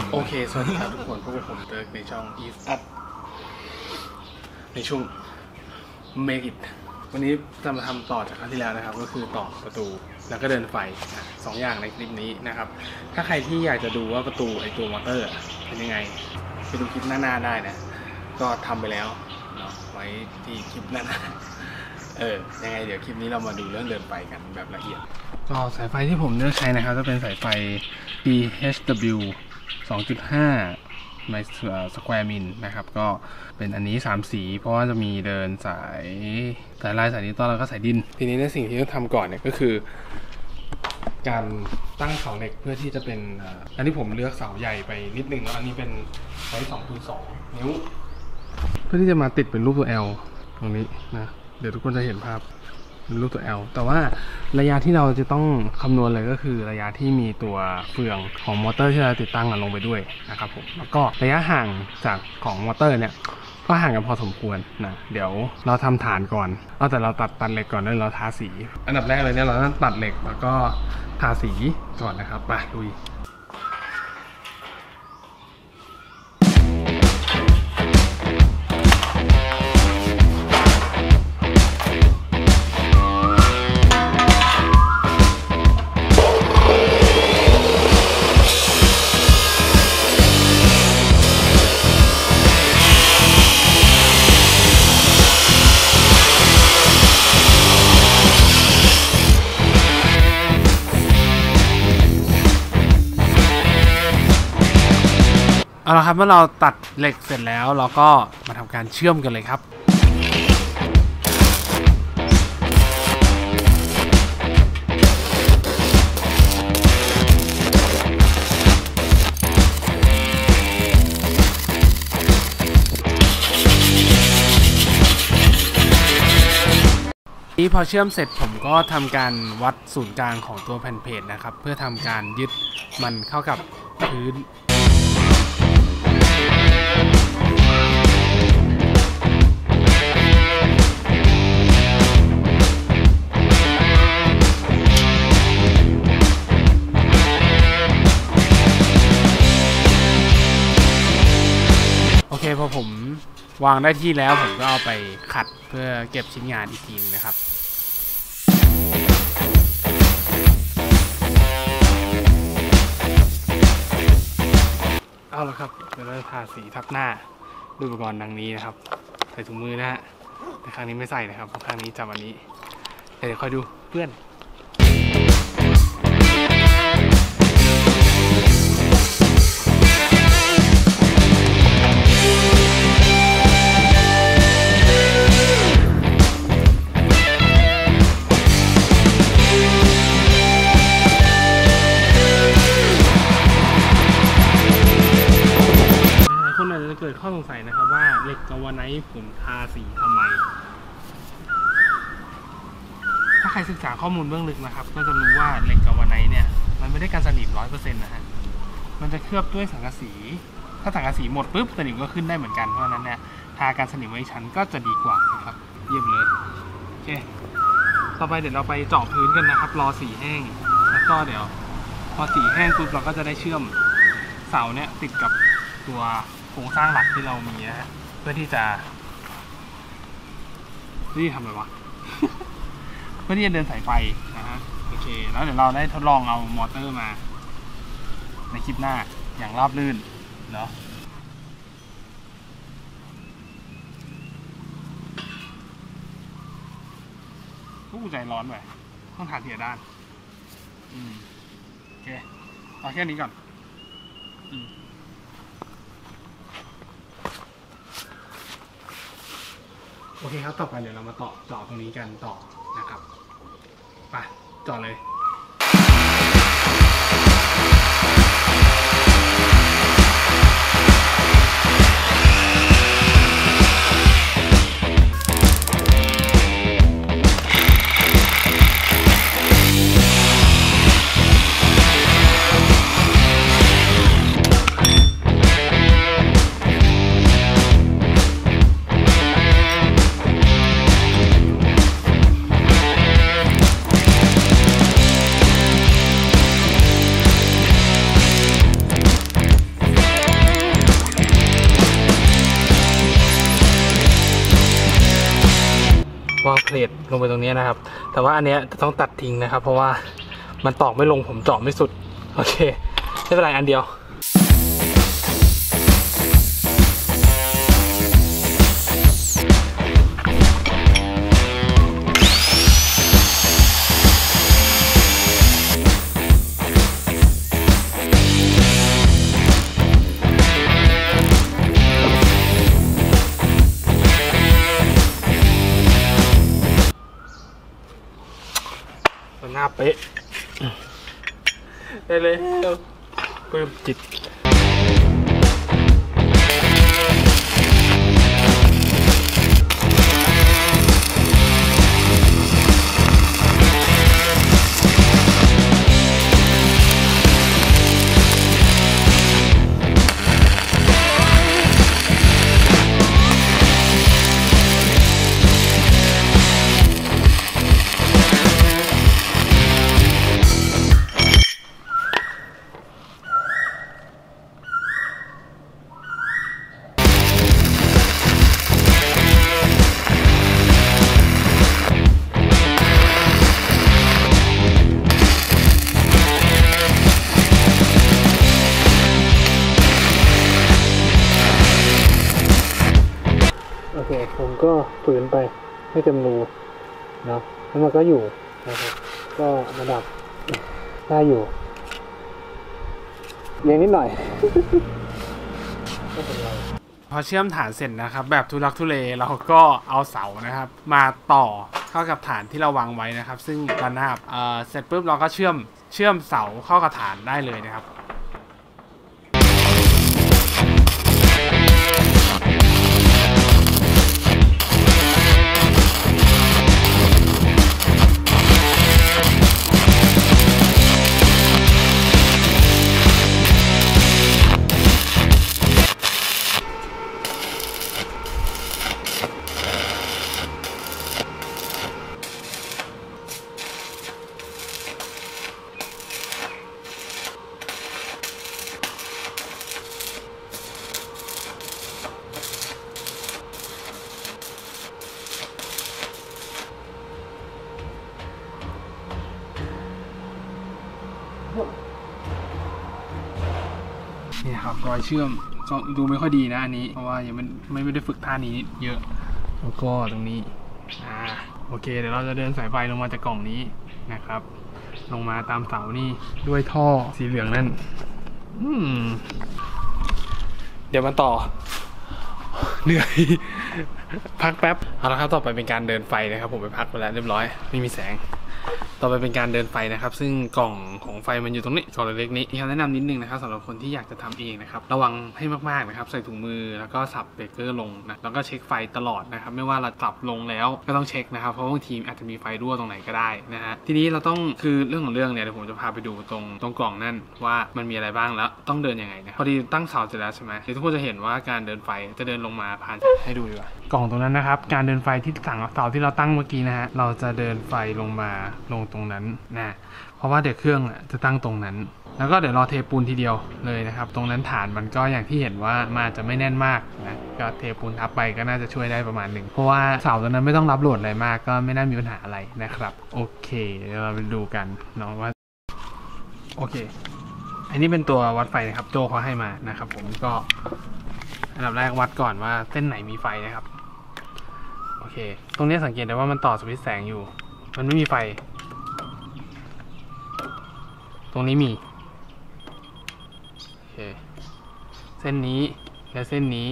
โอเคสวัสดีครับทุกคนพบกับผมเติร์กในช่อง If Up ในช่วง Make It วันนี้จะมาทำต่อจากครั้งที่แล้วนะครับก็คือต่อประตูแล้วก็เดินไฟสองอย่างในคลิปนี้นะครับถ้าใครที่อยากจะดูว่าประตูไอตัวมอเตอร์เป็นยังไงไปดูคลิปหน้าได้นะก็ทำไปแล้วเนาะไว้ที่คลิปหน้ายังไงเดี๋ยวคลิปนี้เรามาดูเรื่องเดินไฟกันแบบละเอียดก็สายไฟที่ผมเลือกใช้นะครับจะเป็นสายไฟ BHW 2.5 ในสแควร์มิลนะครับก็เป็นอันนี้3สีเพราะว่าจะมีเดินสายลายสายนี้ต้อนแล้วก็สายดินทีนี้ในสิ่งที่ต้องทำก่อนเนี่ยก็คือการตั้งเสาเหล็กเพื่อที่จะเป็นอันนี้ผมเลือกเสาใหญ่ไปนิดนึงแล้วอันนี้เป็นไซส์ 2.2 นิ้วเพื่อที่จะมาติดเป็นรูปตัว L ตรงนี้นะเดี๋ยวทุกคนจะเห็นภาพเป็นรูปตัว L แต่ว่าระยะที่เราจะต้องคำนวณเลยก็คือระยะที่มีตัวเฟืองของมอเตอร์ที่เราติดตั้งลงไปด้วยนะครับผมแล้วก็ระยะห่างจากของมอเตอร์เนี่ยก็ห่างกันพอสมควรนะเดี๋ยวเราทำฐานก่อนแต่เราตัดเหล็กก่อนแล้วเราทาสีอันดับแรกเลยเนี่ยเราต้องตัดเหล็กแล้วก็ทาสีก่อนนะครับไปลุยเอาละครับเมื่อเราตัดเหล็กเสร็จแล้วเราก็มาทำการเชื่อมกันเลยครับนี้พอเชื่อมเสร็จผมก็ทำการวัดศูนย์กลางของตัวแผ่นเพจนะครับเพื่อทำการยึดมันเข้ากับพื้นโอเคพอผมวางได้ที่แล้วผมก็เอาไปขัดเพื่อเก็บชิ้นงานอีกทีนึงนะครับเอาละครับเดี๋ยวเราทาสีทับหน้าด้วยอุปกรณ์ดังนี้นะครับใส่ถุงมือนะฮะแต่ครั้งนี้ไม่ใส่นะครับเพราะครั้งนี้จับอันนี้เดี๋ยวคอยดูเพื่อนเกิดข้อสงสัยนะครับว่าเหล็กกาวาไนท์ผมทาสีทำไมถ้าใครศึกษาข้อมูลเบื้องลึกนะครับก็จะรู้ว่าเหล็กกาวาไนท์เนี่ยมันไม่ได้กันสนิม 100% นะฮะมันจะเคลือบด้วยสังกะสีถ้าสังกะสีหมดปุ๊บสนิมก็ขึ้นได้เหมือนกันเพราะฉะนั้นเนี่ยทากันสนิมไว้ชั้นก็จะดีกว่านะครับเยี่ยมเลยโอเคต่อไปเดี๋ยวเราไปเจาะพื้นกันนะครับรอสีแห้งแล้วก็เดี๋ยวพอสีแห้งปุ๊บเราก็จะได้เชื่อมเสาเนี่ยติดกับตัวโครงสร้างหลักที่เรามีนะฮะเพื่อที่จะนี่ทำอะไรวะ เพื่อที่จะเดินสายไฟนะฮะโอเคแล้วเดี๋ยวเราได้ทดลองเอามอเตอร์มาในคลิปหน้าอย่างราบรื่นเนาะผู้ใจร้อนไปต้องทาเทียด้านโอเคเอาแค่นี้ก่อนโอเคครับต่อไปเดี๋ยวเรามาต่อเจาะตรงนี้กันต่อนะครับไปเจาะเลยเพลทลงไปตรงนี้นะครับแต่ว่าอันเนี้ยจะต้องตัดทิ้งนะครับเพราะว่ามันตอกไม่ลงผมเจาะไม่สุดโอเคไม่เป็นไรอันเดียวหน้าเป๊ะได้เลยเพิ่มจิตโอเคผมก็ฝืนไปให้เต็มรูเนาะแล้วมันก็อยู่นะครับก็ระดับได้อยู่เลี้ยงนิดหน่อยพอเชื่อมฐานเสร็จนะครับแบบทุลักทุเลเราก็เอาเสานะครับมาต่อเข้ากับฐานที่เราวางไว้นะครับซึ่งระนาบเสร็จปุ๊บเราก็เชื่อมเสาเข้ากับฐานได้เลยนะครับนี่ครับรอยเชื่อมก็ดูไม่ค่อยดีนะอันนี้เพราะว่ายังไม่ได้ฝึกท่านี้เยอะแล้วก็ตรงนี้โอเคเดี๋ยวเราจะเดินสายไฟลงมาจากกล่องนี้นะครับลงมาตามเสานี่ด้วยท่อสีเหลืองนั่นเดี๋ยวมาต่อเหนื่อยพักแป๊บเอาละครับต่อไปเป็นการเดินไฟนะครับผมไปพักไปแล้วเรียบร้อยไม่มีแสงต่อไปเป็นการเดินไฟนะครับซึ่งกล่องของไฟมันอยู่ตรงนี้กล่องเล็กๆนี้ที่เขาแนะนำนิดนึงนะครับสำหรับคนที่อยากจะทำเองนะครับระวังให้มากๆนะครับใส่ถุงมือแล้วก็สับเบรกเกอร์ลงนะแล้วก็เช็คไฟตลอดนะครับไม่ว่าเราสับลงแล้วก็ต้องเช็คนะครับเพราะบางทีอาจจะมีไฟรั่วตรงไหนก็ได้นะฮะทีนี้เราต้องคือเรื่องของเรื่องเนี่ยเดี๋ยวผมจะพาไปดูตรงกล่องนั่นว่ามันมีอะไรบ้างแล้วต้องเดินยังไงนะพอดีตั้งเสาเสร็จแล้วใช่ไหมเดี๋ยวทุกคนจะเห็นว่าการเดินไฟจะเดินลงมาผ่านให้ดูดีกว่ากล่องตรงนั้นนะครับการเดินไฟที่สั่งเสาที่เราตั้งเมื่อกี้นะฮะเราจะเดินไฟลงมาลงตรงนั้นนะเพราะว่าเดี๋ยวเครื่องจะตั้งตรงนั้นแล้วก็เดี๋ยวรอเทปูนทีเดียวเลยนะครับตรงนั้นฐานมันก็อย่างที่เห็นว่ามันจะไม่แน่นมากนะก็เทปูนทับไปก็น่าจะช่วยได้ประมาณหนึ่งเพราะว่าเสาตรงนั้นไม่ต้องรับโหลดอะไรมากก็ไม่น่ามีปัญหาอะไรนะครับโอเคเดี๋ยวเราไปดูกันเนาะว่าโอเคอันนี้เป็นตัววัดไฟนะครับโจเขาให้มานะครับผมก็อันดับแรกวัดก่อนว่าเส้นไหนมีไฟนะครับโอเคตรงนี้สังเกตได้ว่ามันต่อสวิตช์แสงอยู่มันไม่มีไฟตรงนี้มีโอเคเส้นนี้และเส้นนี้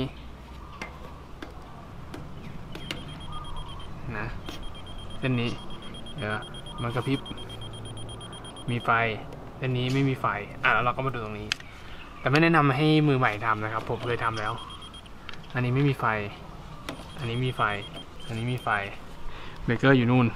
นะเส้นนี้เดี๋ยวมันกระพริบมีไฟเส้นนี้ไม่มีไฟแล้วเราก็มาดูตรงนี้แต่ไม่แนะนำให้มือใหม่ทำนะครับผมเคยทำแล้วอันนี้ไม่มีไฟอันนี้มีไฟอันนี้มีไฟเบรกเกอร์อยู่นู่น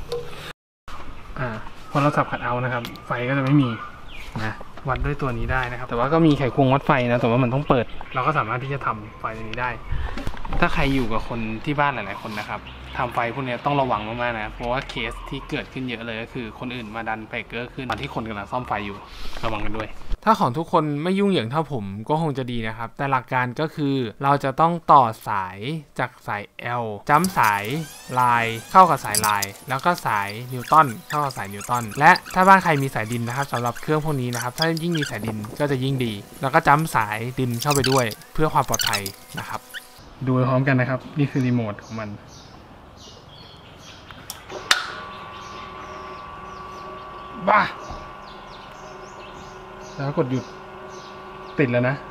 พอเราสับขัดเอานะครับไฟก็จะไม่มีนะวัดด้วยตัวนี้ได้นะครับแต่ว่าก็มีไขควงวัดไฟนะแต่ว่ามันต้องเปิดเราก็สามารถที่จะทำไฟตรงนี้ได้ถ้าใครอยู่กับคนที่บ้านหลายๆคนนะครับทำไฟพวกนี้ต้องระวังมากๆนะเพราะว่าเคสที่เกิดขึ้นเยอะเลยก็คือคนอื่นมาดันเบรกเกอร์ขึ้นตอนที่คนกำลังซ่อมไฟอยู่ระวังกันด้วยถ้าของทุกคนไม่ยุ่งเหยิงเท่าผมก็คงจะดีนะครับแต่หลักการก็คือเราจะต้องต่อสายจากสาย L จ้ำสายลายเข้ากับสายลายแล้วก็สายนิวตันเข้ากับสายนิวตันและถ้าบ้านใครมีสายดินนะครับสำหรับเครื่องพวกนี้นะครับถ้ายิ่งมีสายดินก็จะยิ่งดีแล้วก็จ้ำสายดินเข้าไปด้วยเพื่อความปลอดภัยนะครับดูพร้อมกันนะครับนี่คือรีโมทของมันบ้าแล้วกดหยุดติดแล้วนะ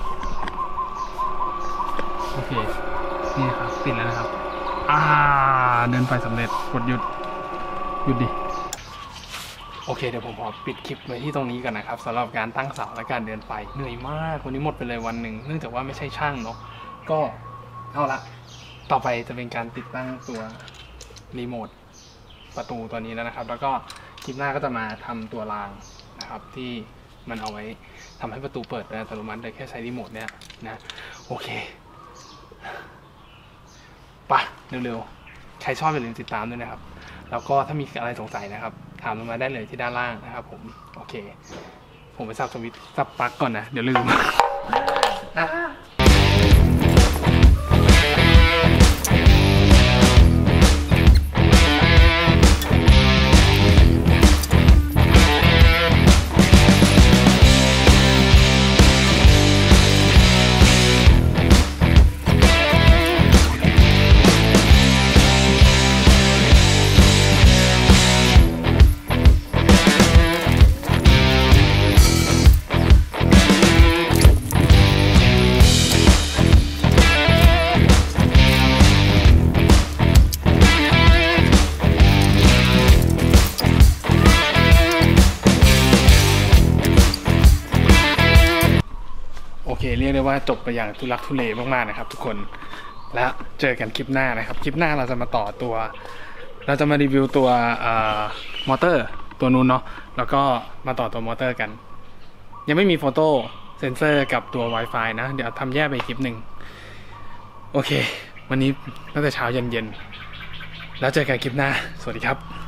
โอเคนี่ครับติดแล้วนะครับเดินไฟสำเร็จกดหยุดดิโอเคเดี๋ยวผมขอปิดคลิปไว้ที่ตรงนี้กันนะครับสำหรับการตั้งเสาและการเดินไฟเหนื่อยมากวันนี้หมดไปเลยวันหนึ่งเนื่องจากว่าไม่ใช่ช่างเนาะก็เอาละต่อไปจะเป็นการติดตั้งตัวรีโมทประตูตัวนี้แล้วนะครับแล้วก็คลิปหน้าก็จะมาทำตัวรางนะครับที่มันเอาไว้ทำให้ประตูเปิดอัตโนมัติโดยแค่ใช้รีโมทเนี่ยนะโอเคไปเร็วๆใครชอบอย่าลืมติดตามด้วยนะครับแล้วก็ถ้ามีอะไรสงสัยนะครับถามลงมาได้เลยที่ด้านล่างนะครับผมโอเคผมไปซับสวิตช์ซับปลั๊กก่อนนะเดี๋ยวลืมโอเคเรียกได้ว่าจบไปอย่างทุลักทุเลมากๆนะครับทุกคนแล้วเจอกันคลิปหน้านะครับคลิปหน้าเราจะมาต่อตัวเราจะมารีวิวตัวมอเตอร์ตัวนู้นเนาะแล้วก็มาต่อตัวมอเตอร์กันยังไม่มีโฟโต้เซนเซอร์กับตัว Wi-Fi นะเดี๋ยวทำแยกไปคลิปหนึ่งโอเควันนี้ตั้งแต่เช้าเย็นๆแล้วเจอกันคลิปหน้าสวัสดีครับ